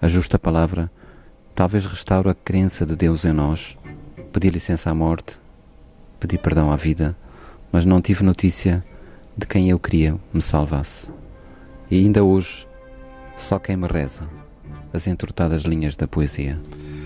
a justa palavra, talvez restaure a crença de Deus em nós. Pedi licença à morte, pedi perdão à vida, mas não tive notícia de quem eu queria me salvasse. E ainda hoje, só quem me reza as entortadas linhas da poesia.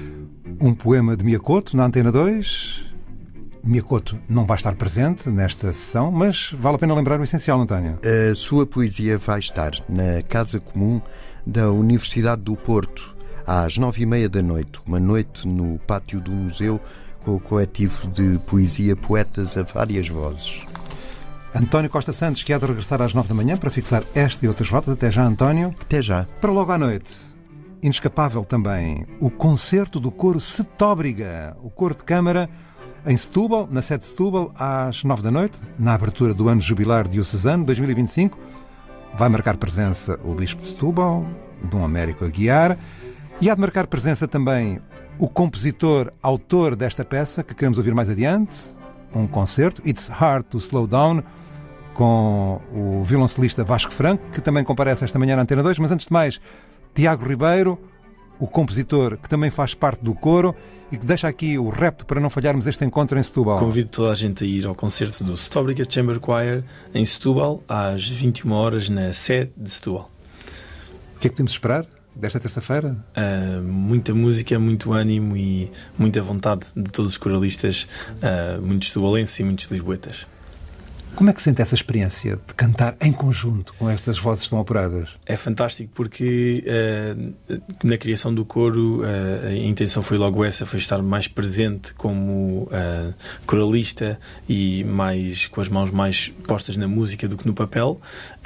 Um poema de Miyakoto na Antena 2. Miyakoto não vai estar presente nesta sessão, mas vale a pena lembrar o essencial, António. A sua poesia vai estar na Casa Comum da Universidade do Porto, às 9h30 da noite. Uma noite no pátio do museu com o coletivo de poesia Poetas a Várias Vozes. António Costa Santos, que há de regressar às 9 da manhã para fixar esta e outras rotas. Até já, António. Até já. Para logo à noite, inescapável também, o concerto do coro Setóbriga, o coro de câmara em Setúbal, na sede de Setúbal, às 9 da noite, na abertura do ano jubilar diocesano 2025. Vai marcar presença o Bispo de Setúbal, Dom Américo Aguiar, e há de marcar presença também o compositor, autor desta peça, que queremos ouvir mais adiante, um concerto, It's Hard to Slow Down, com o violoncelista Vasco Franco, que também comparece esta manhã na Antena 2, mas antes de mais, Tiago Ribeiro, o compositor que também faz parte do coro e que deixa aqui o repto para não falharmos este encontro em Setúbal. Convido toda a gente a ir ao concerto do Setóbriga Chamber Choir em Setúbal, às 21 horas na sede de Setúbal. O que é que temos de esperar desta terça-feira? Muita música, muito ânimo e muita vontade de todos os coralistas, muitos setubalenses e muitos lisboetas. Como é que sente essa experiência de cantar em conjunto com estas vozes tão apuradas? É fantástico porque na criação do coro a intenção foi logo essa, foi estar mais presente como coralista e mais com as mãos mais postas na música do que no papel.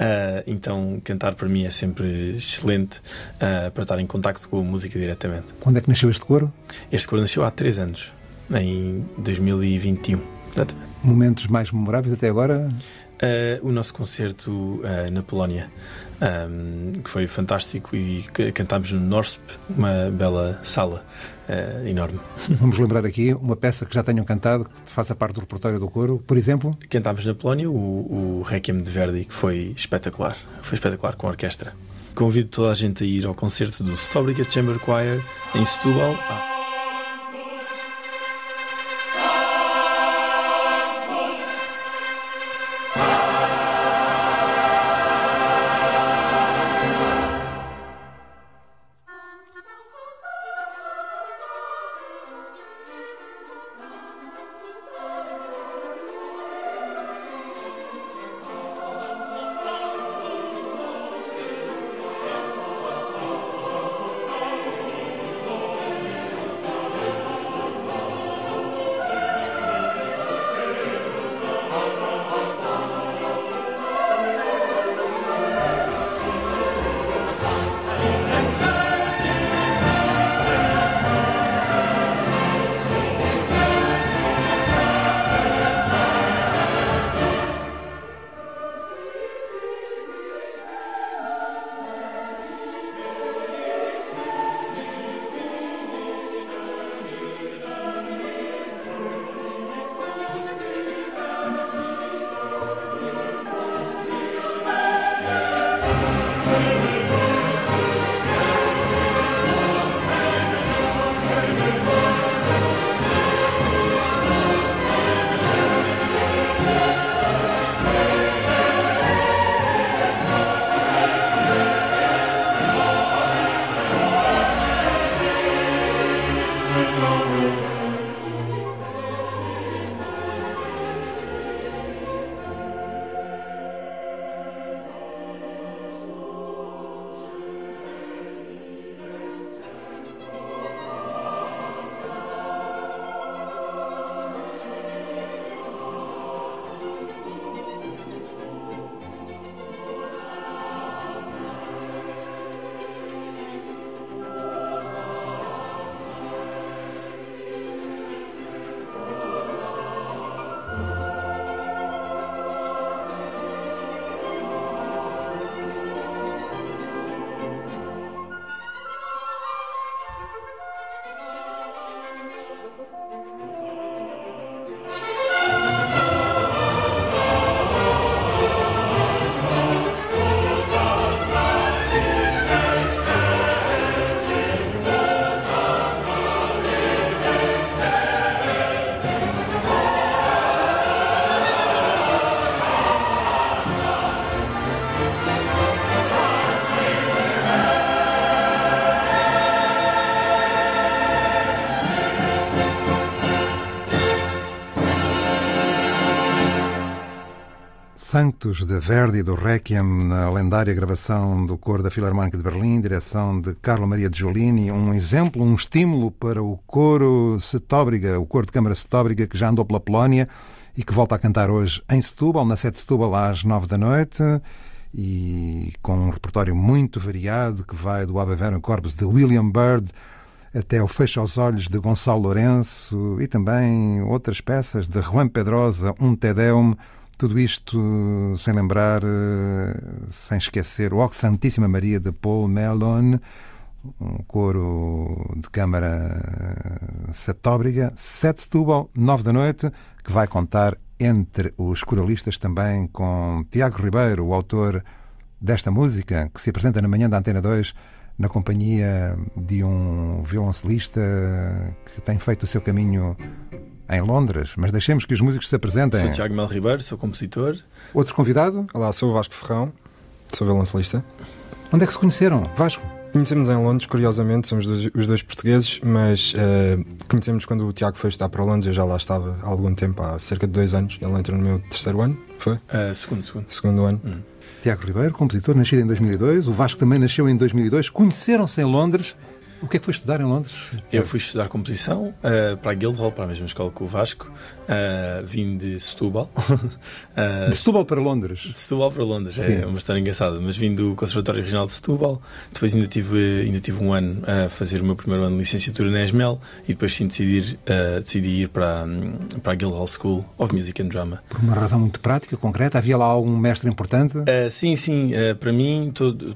Então cantar para mim é sempre excelente para estar em contacto com a música diretamente. Quando é que nasceu este coro? Este coro nasceu há 3 anos, em 2021. Exatamente. Momentos mais memoráveis até agora? O nosso concerto na Polónia, que foi fantástico, e cantámos no Norsp, uma bela sala enorme. Vamos lembrar aqui uma peça que já tenham cantado, que faça parte do repertório do coro, por exemplo? Cantámos na Polónia o Requiem de Verdi, que foi espetacular com a orquestra. Convido toda a gente a ir ao concerto do Setóbriga Chamber Choir em Setúbal. Sanctus de Verdi, do Requiem, na lendária gravação do coro da Filarmónica de Berlim, direção de Carlo Maria de Giulini, um exemplo, um estímulo para o coro Setúbal, o coro de câmara Setúbal, que já andou pela Polónia e que volta a cantar hoje em Setúbal, na sede de Setúbal, às 9 da noite, e com um repertório muito variado, que vai do Ave Verum Corpus de William Byrd até o Fecho aos Olhos de Gonçalo Lourenço, e também outras peças de Juan Pedrosa, um Te Deum. Tudo isto sem lembrar, sem esquecer, o O Santíssima Maria de Paul Mellon, um coro de câmara Setúbal, 7 de Setúbal, 9 da noite, que vai contar entre os coralistas também com Tiago Ribeiro, o autor desta música, que se apresenta na manhã da Antena 2 na companhia de um violoncelista que tem feito o seu caminho em Londres, mas deixemos que os músicos se apresentem. Sou Tiago Mel Ribeiro, sou compositor. Outro convidado? Olá, sou o Vasco Ferrão, sou violoncelista. Onde é que se conheceram, Vasco? Conhecemos em Londres, curiosamente, somos os dois portugueses, mas conhecemos quando o Tiago foi estudar para Londres. Eu já lá estava há algum tempo, há cerca de 2 anos. Ele entrou no meu 3º ano, foi? Segundo ano. Tiago Ribeiro, compositor, nascido em 2002. O Vasco também nasceu em 2002. Conheceram-se em Londres. O que é que foi estudar em Londres? Eu fui estudar composição para a Guildhall, para a mesma escola que o Vasco. Vim de Setúbal. De Setúbal para Londres? De Setúbal para Londres, Sim. É uma história engraçada. Mas vim do Conservatório Regional de Setúbal. Depois ainda tive um ano a fazer o meu primeiro ano de licenciatura na ESMEL e depois sim decidi ir para a Guildhall School of Music and Drama. Por uma razão muito prática, concreta? Havia lá algum mestre importante? Sim. Para mim,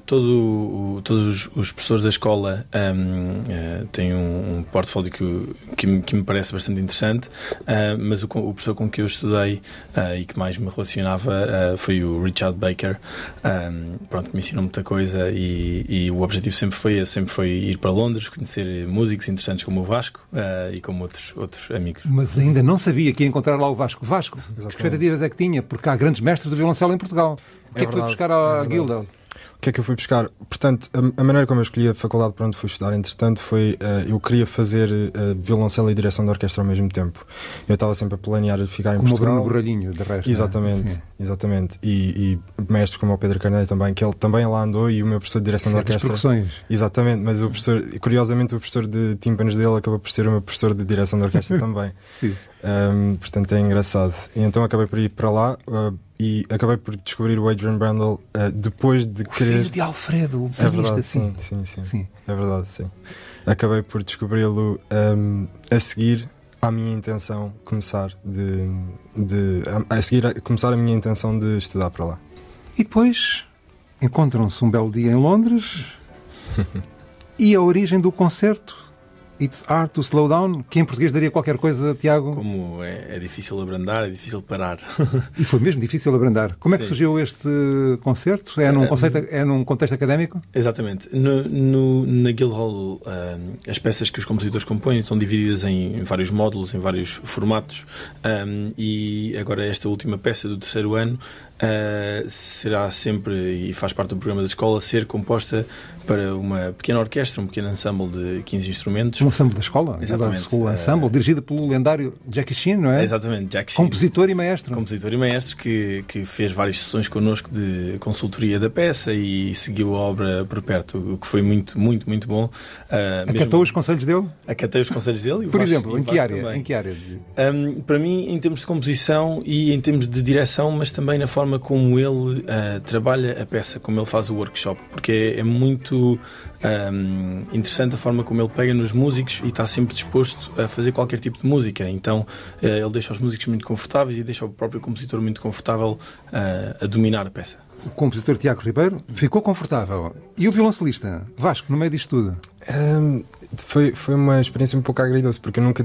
todos os professores da escola têm um portfólio que me parece bastante interessante, mas o professor com que eu estudei e que mais me relacionava foi o Richard Baker, que me ensinou muita coisa e o objetivo sempre foi ir para Londres, conhecer músicos interessantes como o Vasco e como outros amigos. Mas ainda não sabia que ia encontrar lá o Vasco. Vasco, que expectativas é que tinha? Porque há grandes mestres do violoncelo em Portugal. O que é que foi buscar à Guildhall? O que é que eu fui buscar? Portanto, a maneira como eu escolhi a faculdade para onde fui estudar, entretanto, foi eu queria fazer violoncelo e direção de orquestra ao mesmo tempo. Eu estava sempre a planear ficar em Portugal. Como o Bruno Borralhinho, de resto. Exatamente. E mestres como o Pedro Carneiro também, que ele também lá andou, e o meu professor de direção de orquestra. Percussões. Exatamente, mas curiosamente o professor de tímpanos dele acabou por ser o meu professor de direção de orquestra também. Sim. Portanto, é engraçado. E então acabei por ir para lá. E acabei por descobrir o Adrian Brandel depois de querer... Filho de Alfredo, o pianista, é verdade, sim. É verdade, sim. Acabei por descobri-lo a seguir à minha intenção começar começar a minha intenção de estudar para lá. E depois encontram-se um belo dia em Londres e a origem do concerto It's Hard to Slow Down, que em português daria qualquer coisa, Tiago? Como é difícil abrandar, é difícil parar. E foi mesmo difícil abrandar. Como é que surgiu este concerto? É num contexto académico? Exatamente. Na Guildhall, as peças que os compositores compõem são divididas em vários módulos, em vários formatos, e agora esta última peça do 3º ano será sempre, e faz parte do programa da escola, ser composta para uma pequena orquestra, um pequeno ensemble de 15 instrumentos. Um ensemble da escola? Exatamente. O ensemble, dirigido pelo lendário Jackie Chin, não é? Exatamente, Jackie Chin. Compositor e maestro. Compositor e maestro que fez várias sessões connosco de consultoria da peça e seguiu a obra por perto, o que foi muito, muito, muito bom. Acatou os conselhos dele? Acatei os conselhos dele. Por exemplo, em que área? Para mim, em termos de composição e em termos de direção, mas também na forma como ele trabalha a peça, como ele faz o workshop, porque é muito interessante a forma como ele pega nos músicos e está sempre disposto a fazer qualquer tipo de música. Então ele deixa os músicos muito confortáveis e deixa o próprio compositor muito confortável a dominar a peça. O compositor Tiago Ribeiro ficou confortável. E o violoncelista Vasco, no meio disto tudo? Foi uma experiência um pouco agridoce, porque eu nunca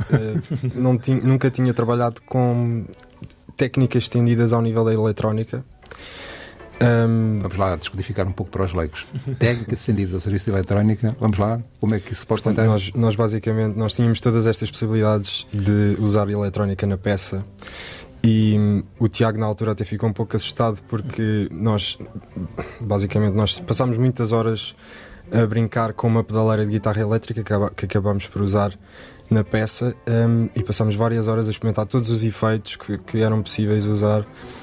tinha trabalhado com técnicas estendidas ao nível da eletrónica. Vamos lá descodificar um pouco para os leigos. Técnicas estendidas ao serviço de eletrónica, vamos lá, como é que isso se pode contar? Nós basicamente tínhamos todas estas possibilidades de usar eletrónica na peça, e o Tiago na altura até ficou um pouco assustado, porque nós passámos muitas horas a brincar com uma pedaleira de guitarra elétrica que acabámos por usar na peça, e passámos várias horas a experimentar todos os efeitos que eram possíveis usar,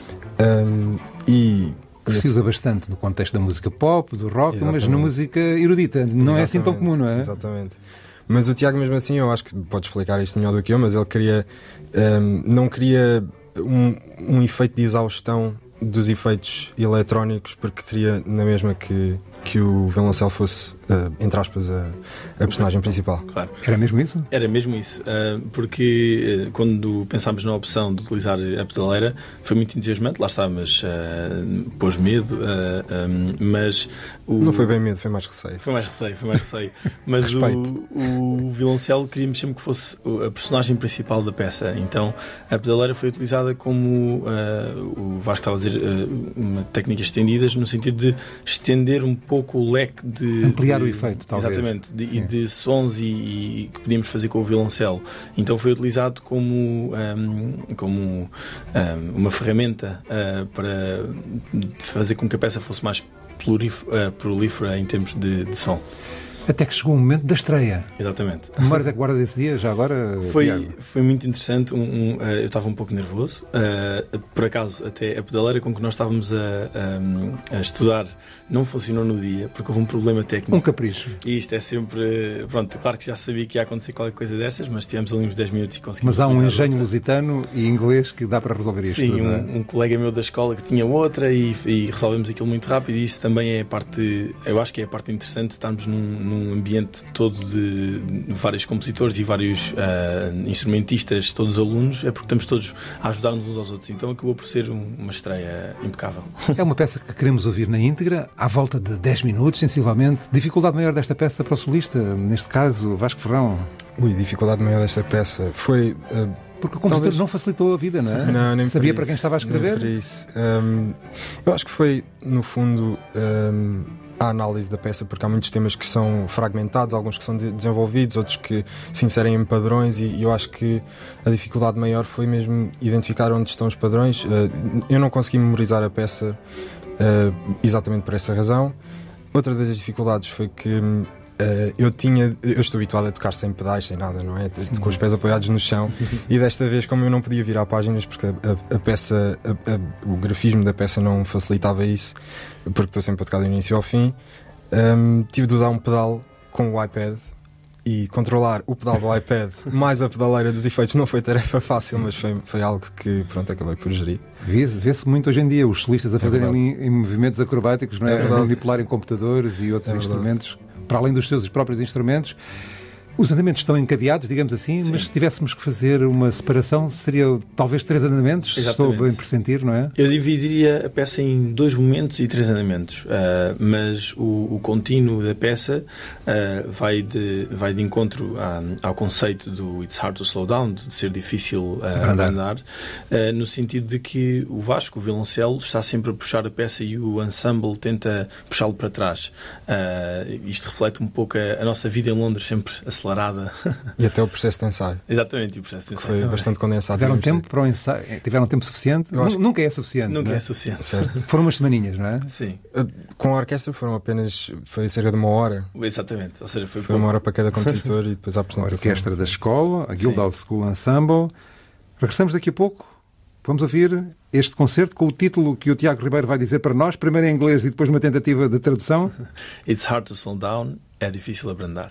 que se usa bastante no contexto da música pop, do rock, exatamente, mas na música erudita não, exatamente, é assim tão comum, não é? Exatamente. Mas o Tiago, mesmo assim, eu acho que pode explicar isto melhor do que eu, mas ele queria, não queria um efeito de exaustão dos efeitos eletrónicos, porque queria na mesma que o violoncelo fosse, entre aspas, a personagem principal. Claro. Era mesmo isso? Era mesmo isso, porque quando pensámos na opção de utilizar a pedaleira foi muito entusiasmante, lá está, mas pôs medo, mas... Não foi bem medo, foi mais receio. Foi mais receio. Mas o violoncelo queríamos sempre que fosse a personagem principal da peça, então a pedaleira foi utilizada como, o Vasco estava a dizer, uma técnica estendida, no sentido de estender um pouco o leque de... Ampliar o efeito, talvez. Exatamente, e de sons e que podíamos fazer com o violoncelo. Então foi utilizado como uma ferramenta para fazer com que a peça fosse mais prolífera em termos de som. Até que chegou o momento da estreia. Exatamente. Que memórias é que guarda desse dia, já agora? Foi muito interessante. Eu estava um pouco nervoso. Por acaso, até a pedaleira com que nós estávamos a estudar não funcionou no dia, porque houve um problema técnico. Um capricho. E isto é sempre... Pronto, claro que já sabia que ia acontecer qualquer coisa destas, mas tivemos ali uns 10 minutos e conseguimos... Mas há um engenho lusitano e inglês que dá para resolver isto. Sim, um colega meu da escola que tinha outra e resolvemos aquilo muito rápido, e isso também é a parte... Eu acho que é a parte interessante de estarmos num ambiente todo de vários compositores e vários instrumentistas, todos alunos, é porque estamos todos a ajudar-nos uns aos outros. Então acabou por ser uma estreia impecável. É uma peça que queremos ouvir na íntegra, à volta de 10 minutos, sensivelmente. Dificuldade maior desta peça para o solista, neste caso, Vasco Ferrão? Dificuldade maior desta peça foi... Porque o compositor não facilitou a vida, não é? Não, nem sabia por para quem estava a escrever? Nem por isso. Eu acho que foi, no fundo, a análise da peça, porque há muitos temas que são fragmentados, alguns que são desenvolvidos, outros que se inserem em padrões, e eu acho que a dificuldade maior foi mesmo identificar onde estão os padrões. Eu não consegui memorizar a peça exatamente por essa razão. Outra das dificuldades foi que eu estou habituado a tocar sem pedais, sem nada, não é? Sim. Com os pés apoiados no chão, e desta vez, como eu não podia virar páginas porque a peça, o grafismo da peça não facilitava isso, porque estou sempre a tocar do início ao fim, tive de usar um pedal com o iPad, e controlar o pedal do iPad mais a pedaleira dos efeitos não foi tarefa fácil, mas foi algo que, pronto, acabei por gerir. Vê-se muito hoje em dia os solistas a fazerem em movimentos acrobáticos, não é? A manipularem computadores e outros instrumentos, para além dos seus próprios instrumentos. Os andamentos estão encadeados, digamos assim, sim, mas se tivéssemos que fazer uma separação, seria talvez 3 andamentos, estou bem por sentir, não é? Eu dividiria a peça em 2 momentos e 3 andamentos, mas o contínuo da peça vai de encontro ao conceito do It's Hard to Slow Down, de ser difícil abrandar, no sentido de que o Vasco, o violoncelo, está sempre a puxar a peça e o ensemble tenta puxá-lo para trás. Isto reflete um pouco a nossa vida em Londres, sempre acelerada. E até o processo de ensaio. Exatamente, o processo de ensaio foi também bastante condensado. Tiveram tempo para o ensaio? Tiveram tempo suficiente? Nunca é suficiente. Nunca é suficiente. Certo. Foram umas semaninhas, não é? Sim. Com a orquestra foi cerca de 1 hora. Exatamente. Ou seja, foi 1 hora para cada compositor e depois a apresentação. A orquestra da escola, a Guildhall School Ensemble. Regressamos daqui a pouco. Vamos ouvir este concerto com o título que o Tiago Ribeiro vai dizer para nós, primeiro em inglês e depois uma tentativa de tradução. It's hard to slow down, é difícil abrandar.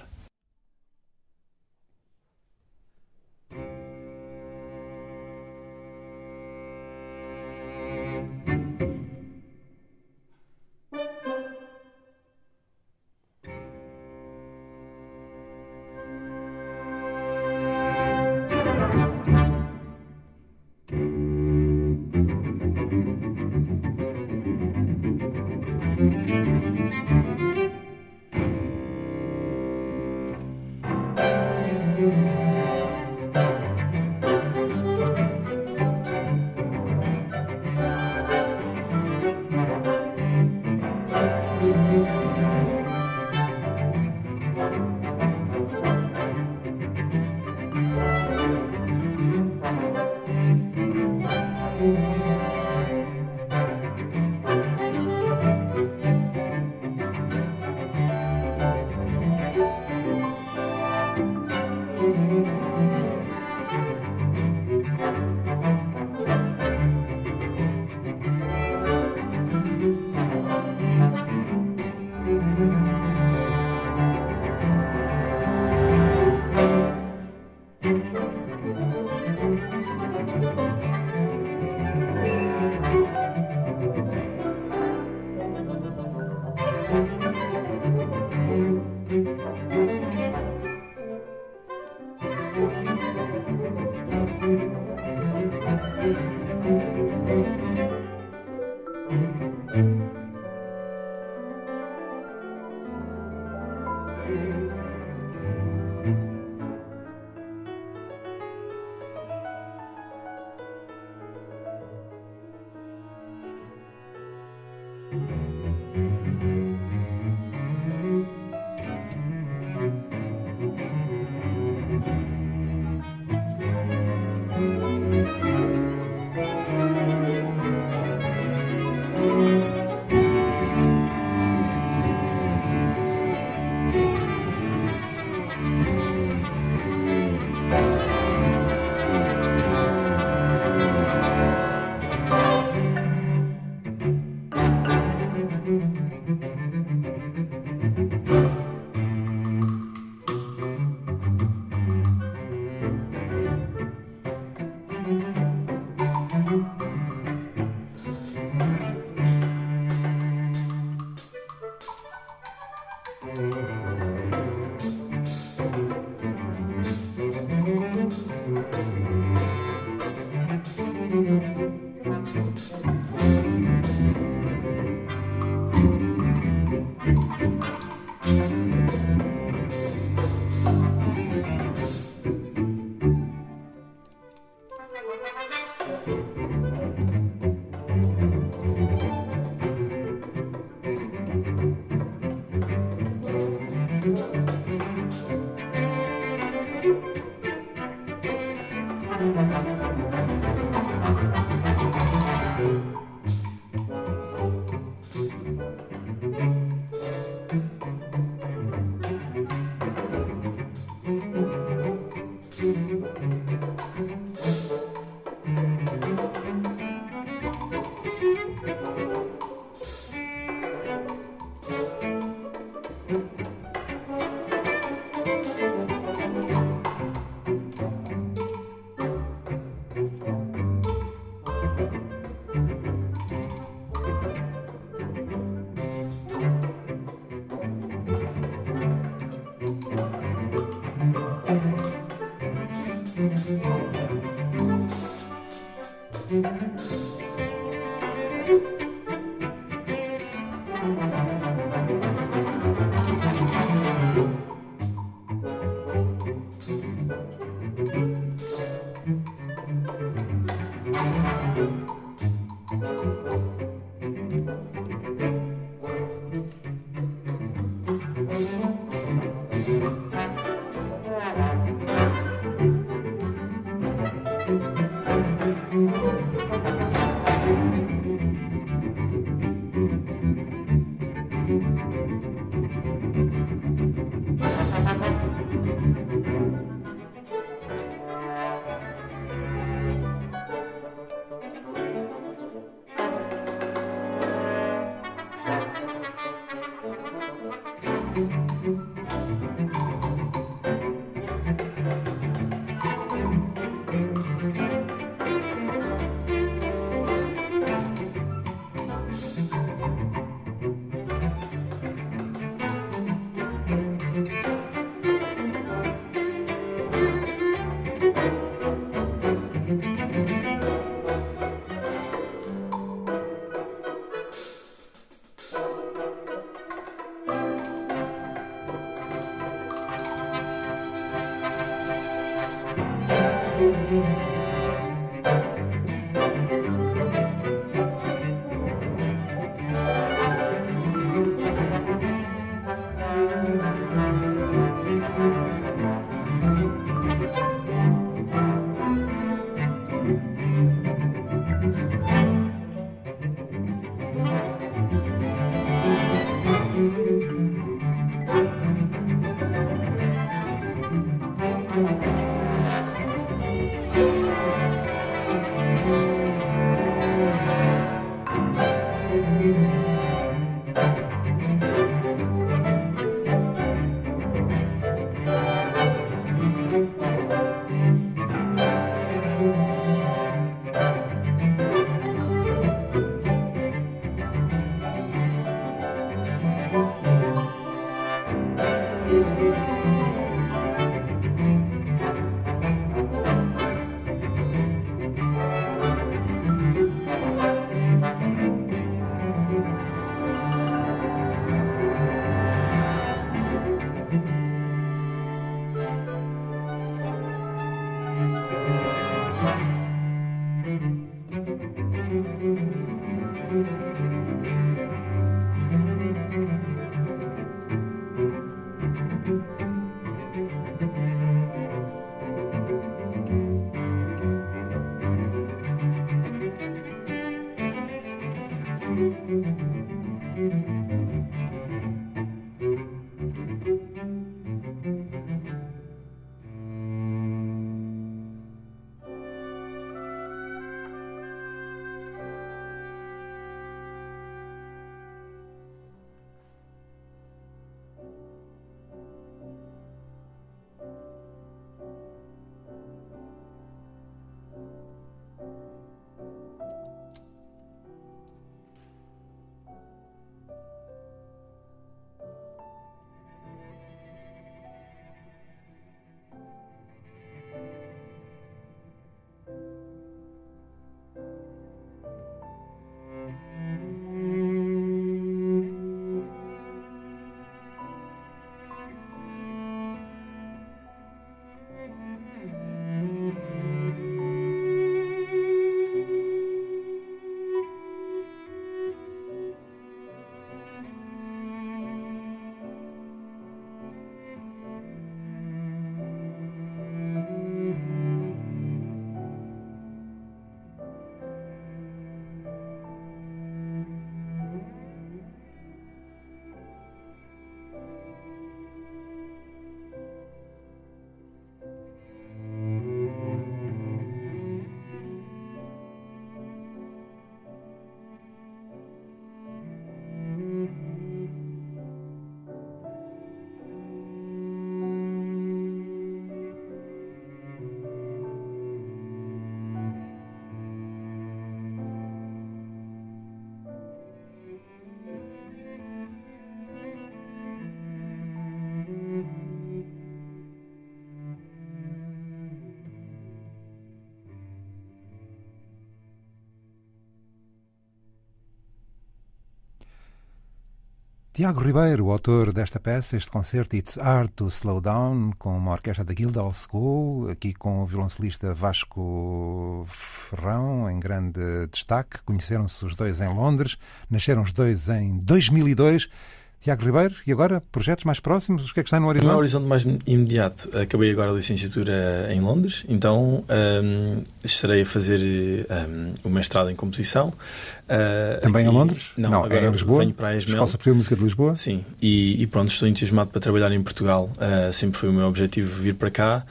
Tiago Ribeiro, o autor desta peça, este concerto It's Hard to Slow Down, com uma orquestra da Guildhall School, aqui com o violoncelista Vasco Ferrão, em grande destaque. Conheceram-se os dois em Londres, nasceram os dois em 2002. Tiago Ribeiro, e agora, projetos mais próximos? O que é que está no horizonte? No horizonte mais imediato, acabei agora a licenciatura em Londres, então estarei a fazer o mestrado em composição. Também aqui, em Londres? Não, agora em Lisboa? Venho para a ESMEL. Escola Superior de Música de Lisboa? Sim, e pronto, estou entusiasmado para trabalhar em Portugal. Sempre foi o meu objetivo vir para cá.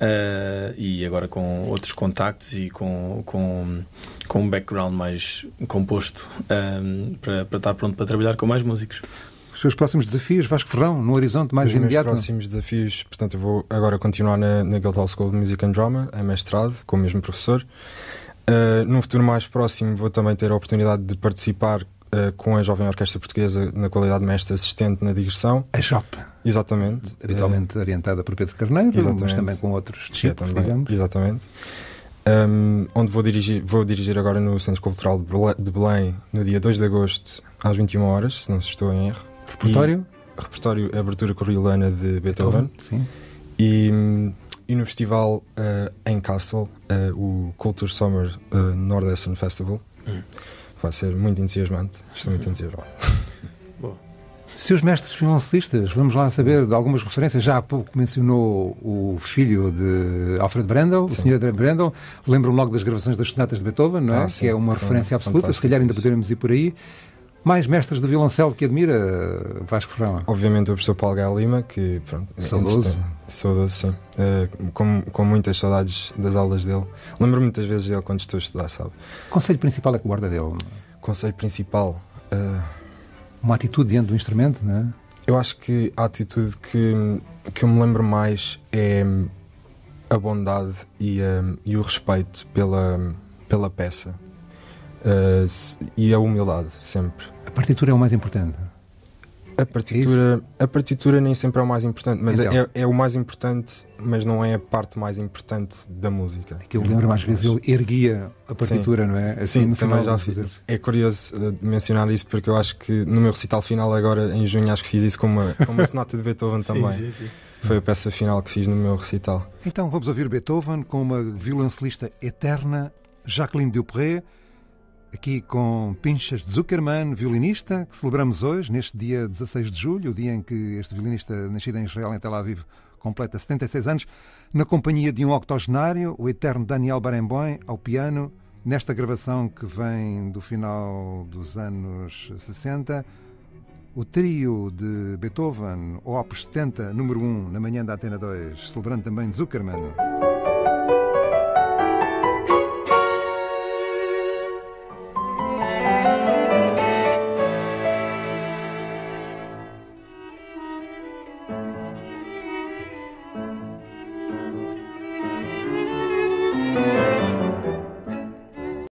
E agora com outros contactos e com um background mais composto para estar pronto para trabalhar com mais músicos. Os seus próximos desafios, Vasco Ferrão, no horizonte mais imediato? Os meus próximos desafios, portanto, eu vou agora continuar na Guildhall School of Music and Drama, em mestrado, com o mesmo professor. Num futuro mais próximo vou também ter a oportunidade de participar com a Jovem Orquestra Portuguesa na qualidade de mestre assistente na digressão. A JOP. Exatamente. Habitualmente orientada por Pedro Carneiro, mas também com outros discípulos, digamos. Exatamente. Onde vou dirigir agora no Centro Cultural de Belém no dia 2 de agosto às 21 horas, se não estou em erro. Repertório Abertura Coriolana de Beethoven. Sim. E no festival em Kassel, o Culture Summer Northern Festival. Vai ser muito entusiasmante. Estou muito entusiasmado. Seus mestres violoncelistas, vamos lá saber de algumas referências. Já há pouco mencionou o filho de Alfred Brendel, o Sr. Brendel. Lembro-me logo das gravações das sonatas de Beethoven, não é? Que é uma referência absoluta. Se calhar ainda poderemos ir por aí. Mais mestres de violoncelo que admira, Vasco Ferrão? Obviamente o professor Paulo Gaia Lima, que pronto, saudoso, sim. Com muitas saudades das aulas dele. Lembro-me muitas vezes dele quando estou a estudar, sabe? O conselho principal é que guarda dele? Conselho principal? Uma atitude diante do instrumento, não é? Eu acho que a atitude que eu me lembro mais é a bondade e o respeito pela peça. E a humildade, sempre. A partitura é o mais importante? A partitura nem sempre é o mais importante, mas então, é o mais importante, mas não é a parte mais importante da música. É que eu lembro mais vezes, ele erguia a partitura, não é? Assim, sim, também já fiz. É curioso mencionar isso, porque eu acho que no meu recital final agora, em junho, acho que fiz isso com uma sonata de Beethoven também. Sim. Foi a peça final que fiz no meu recital. Então vamos ouvir Beethoven com uma violoncelista eterna, Jacqueline Dupré, aqui com Pinchas Zuckerman, violinista, que celebramos hoje, neste dia 16 de julho, o dia em que este violinista, nascido em Israel, em Tel Aviv, completa 76 anos, na companhia de um octogenário, o eterno Daniel Barenboim, ao piano, nesta gravação que vem do final dos anos 60, o trio de Beethoven, o Opus 70, número 1, na manhã da Atena 2, celebrando também Zuckerman.